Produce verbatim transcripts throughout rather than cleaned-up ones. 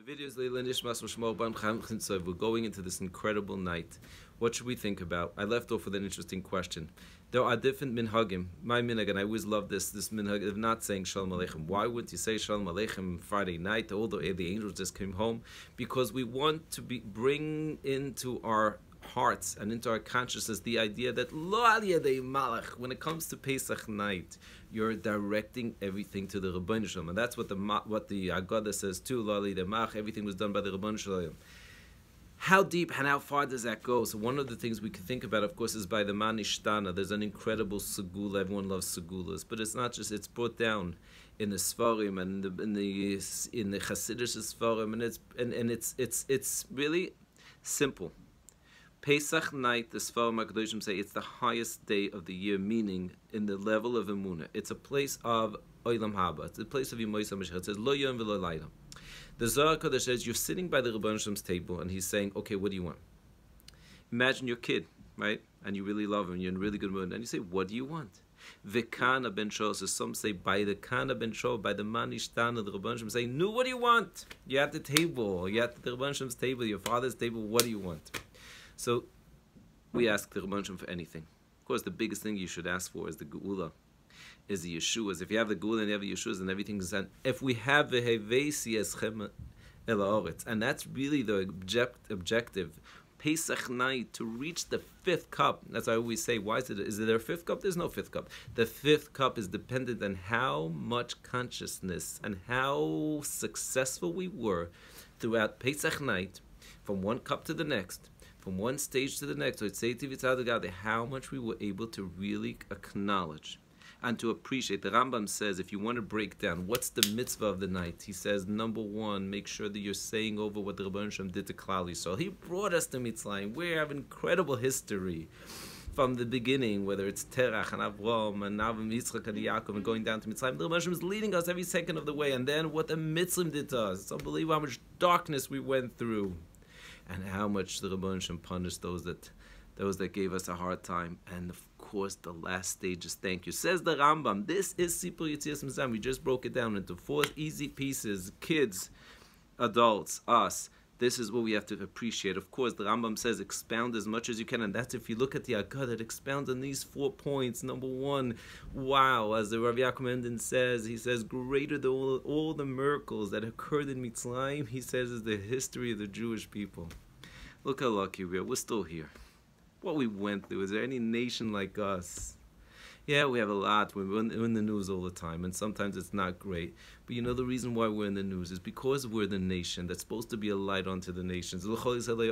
The video is Leila Nishmas Mishmor Ban Chaim Chinsov. We're going into this incredible night. What should we think about? I left off with an interesting question. There are different minhagim. My minhag, and I always love this, this minhag of not saying Shalom Aleichem. Why wouldn't you say Shalom Aleichem Friday night? All the, the angels just came home. Because we want to be bring into our hearts and into our consciousness the idea that Lo Al Yadei Malach, when it comes to Pesach night, you're directing everything to the Rebbeinu Shalom, and that's what the what the Agada says too. Lo Al Yadei Malach, everything was done by the Rebbeinu Shalom. How deep and how far does that go? So one of the things we can think about, of course, is by the Manishtana. There's an incredible segula. Everyone loves segulas, but it's not just. It's brought down in the Sfarim and in the in the, in the Hasidic Sfarim, and it's and, and it's it's it's really simple. Pesach night, the Sfarim HaKadoshim say it's the highest day of the year, meaning in the level of Emunah. It's a place of Olam Haba. It's a place of Yimois HaMashiach. It says, Lo Yom V'Lo Layla. The Zohar HaKadosh says, you're sitting by the Rebbeinu Shem's table, and he's saying, okay, what do you want? Imagine your kid, right? And you really love him, you're in a really good mood, and you say, what do you want? V'kana ben Shol, so some say, by the Kana ben Shol, by the Manishtana, the Rebbeinu Shem say, no, what do you want? You're at the table, you're at the Rebbeinu Shem's table, your father's table, what do you want? So we ask the Rebbeinu Shem for anything. Of course, the biggest thing you should ask for is the Geula, is the Yeshuas. If you have the Geula and you have the Yeshuas, then everything's done. If we have the Hevesi Eschem El Haaretz, and that's really the object, objective, Pesach night, to reach the fifth cup. That's why I always say, why is it? Is there a fifth cup? There's no fifth cup. The fifth cup is dependent on how much consciousness and how successful we were throughout Pesach night, from one cup to the next, from one stage to the next. So it's say to how much we were able to really acknowledge and to appreciate. The Rambam says, if you want to break down what's the mitzvah of the night, he says, number one, make sure that you're saying over what the Rebbeinu Shem did to Klal Yisrael. He brought us to Mitzrayim. We have incredible history from the beginning, whether it's Terach and Avram and Avram, Yitzchak and Yaakov, and going down to Mitzrayim. The Rebbeinu Shem is leading us every second of the way. And then what the Mitzrayim did to us. It's unbelievable how much darkness we went through, and how much the Rebbeinu Shem punished those that those that gave us a hard time. And of course, the last stage is thank you. Says the Rambam, this is Sipur Yetzias Mitzrayim. We just broke it down into four easy pieces. Kids, adults, us. This is what we have to appreciate. Of course, the Rambam says expound as much as you can, and that's if you look at the Agad, it expounds on these four points. Number one, wow, as the Rabbi Coren Pesach says, he says, greater than all, all the miracles that occurred in Mitzrayim, he says, is the history of the Jewish people. Look how lucky we are. We're still here. What we went through, is there any nation like us? Yeah, we have a lot. We're in, we're in the news all the time, and sometimes it's not great. But you know the reason why we're in the news is because we're the nation that's supposed to be a light onto the nations. We're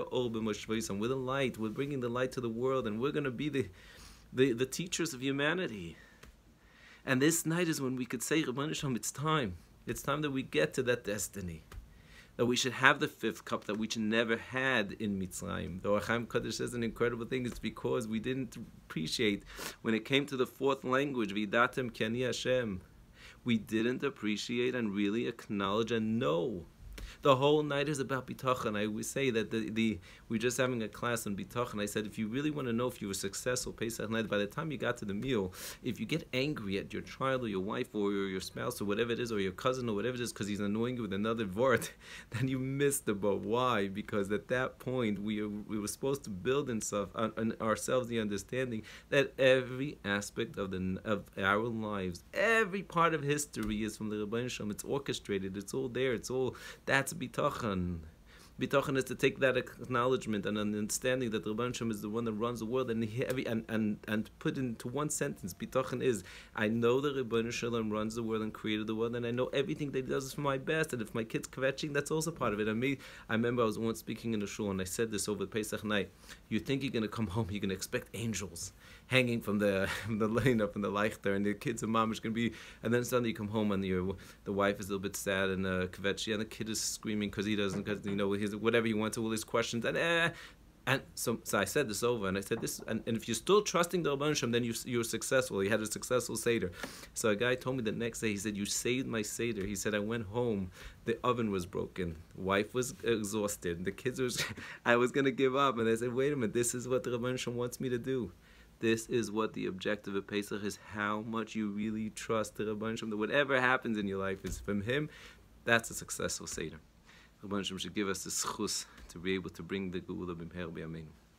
the light. We're bringing the light to the world, and we're going to be the, the, the teachers of humanity. And this night is when we could say, Rebbeinu Shalom, it's time. It's time that we get to that destiny. That we should have the fifth cup that we never had in Mitzrayim. The Or Chaim Kadosh says an incredible thing. It's because we didn't appreciate when it came to the fourth language, Vidatem Ki Ani Hashem. We didn't appreciate and really acknowledge and know. The whole night is about bitachon. I always say that the, the we're just having a class on bitachon. I said, if you really want to know if you were successful Pesach night, by the time you got to the meal, if you get angry at your child or your wife or your, your spouse or whatever it is, or your cousin or whatever it is, because he's annoying you with another word, then you missed the boat. Why? Because at that point, we, we were supposed to build in, self, on, on ourselves the understanding that every aspect of, the, of our lives, every part of history is from the Rebbeinu Shalom. It's orchestrated. It's all there. It's all... That's bitachon. Bitachon is to take that acknowledgement and an understanding that the Rebbeinu Shalom is the one that runs the world, and he, every, and, and and put into one sentence, bitachon is, I know the Rebbeinu Shalom runs the world and created the world, and I know everything that he does is for my best, and if my kid's kvetching, that's also part of it. And me, I remember I was once speaking in a shul, and I said this over Pesach night, you think you're going to come home, you're going to expect angels hanging from the from the lane up in the leichter, and the kids and mom is going to be, and then suddenly you come home and your the wife is a little bit sad and uh, kvetchy, and the kid is screaming because he doesn't, because you know his whatever he wants, all his questions, and eh, and so so I said this over, and I said this, and, and if you're still trusting the Rebbeinu Shalom, then you you're successful. You had a successful seder. So a guy told me the next day, he said, you saved my seder. He said, I went home, the oven was broken, wife was exhausted, the kids was, I was going to give up, and I said, wait a minute, this is what the Rebbeinu Shalom wants me to do. This is what the objective of Pesach is, how much you really trust the Rabban Shem, that whatever happens in your life is from him. That's a successful Seder. Rabbi Hashem should give us the schus to be able to bring the Geula b'mher b'yameinu.